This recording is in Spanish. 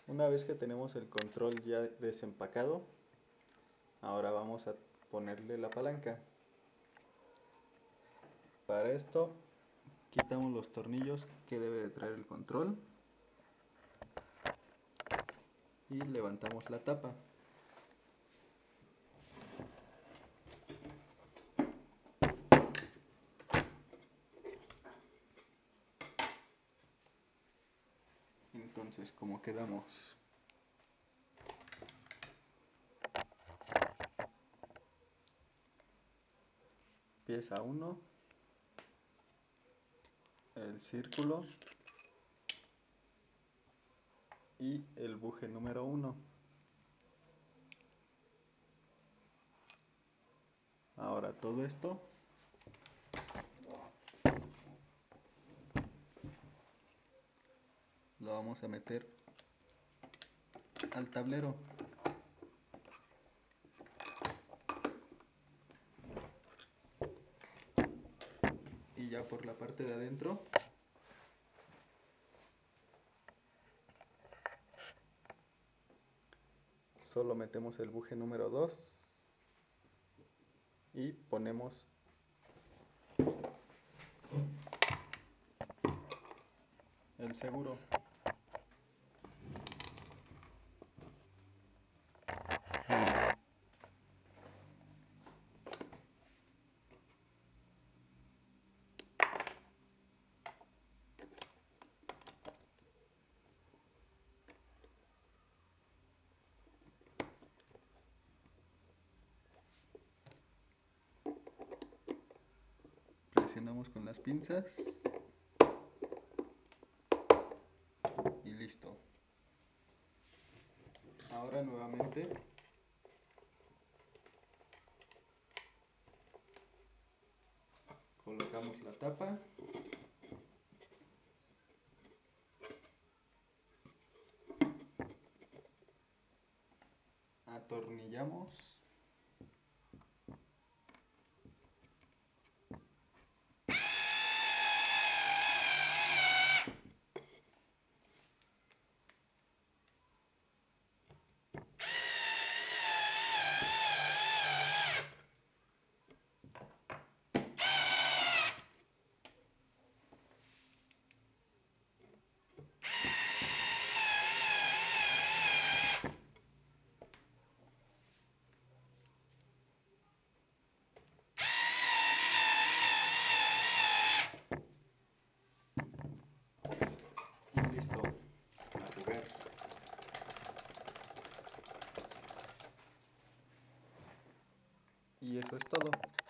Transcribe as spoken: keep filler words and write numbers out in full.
Una vez que tenemos el control ya desempacado, ahora vamos a ponerle la palanca. Para esto quitamos los tornillos que debe de traer el control y levantamos la tapa. Entonces, ¿cómo quedamos? Pieza uno, el círculo y el buje número uno. Ahora todo esto lo vamos a meter al tablero. Y ya por la parte de adentro solo metemos el buje número dos y ponemos el seguro. Presionamos con las pinzas y listo. Ahora nuevamente colocamos la tapa, atornillamos y listo, a jugar. Y eso es todo.